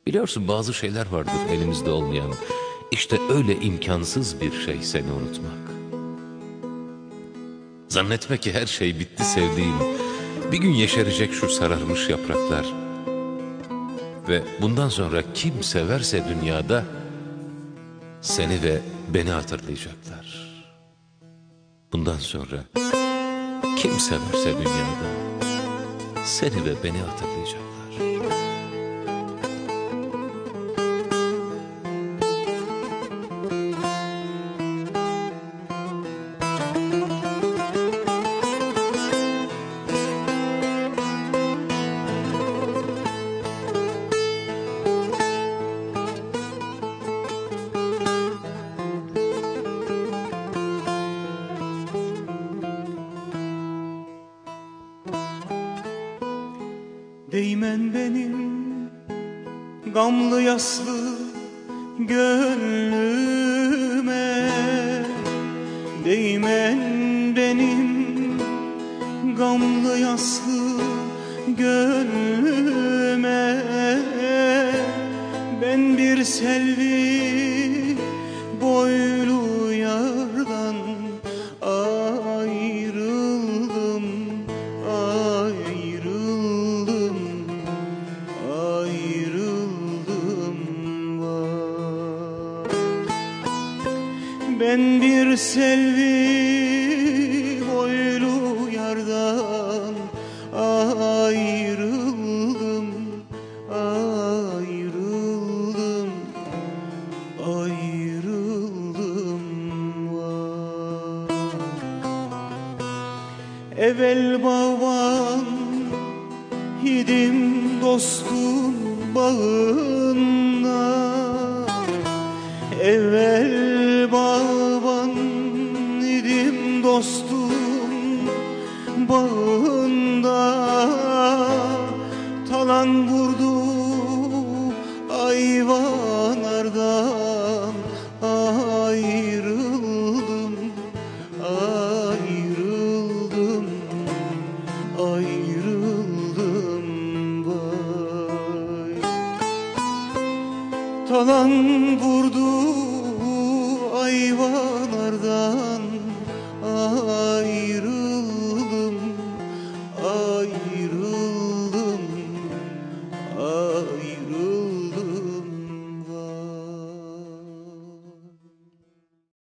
Biliyorsun bazı şeyler vardır elimizde olmayan. İşte öyle imkansız bir şey seni unutmak. Zannetme ki her şey bitti sevdiğim. Bir gün yeşerecek şu sararmış yapraklar. Ve bundan sonra kim severse dünyada seni ve beni hatırlayacaklar. Bundan sonra kim severse dünyada seni ve beni hatırlayacaklar. Değmen benim gamlı yaslı gönlüme, değmen benim gamlı yaslı gönlüme. Ben bir selvi boylu yardan ayrıldım, ayrıldım, ayrıldım var. Ben bir selvi boylu yardan ayrıldım, ayrıldım, ayrıldım var. Evvel bağban idim dostum bağında, evvel bağban idim dostum bağında. Talan vurdu ayvanlardan ayrıldım, ayrıldım, ayrıldım vay. Talan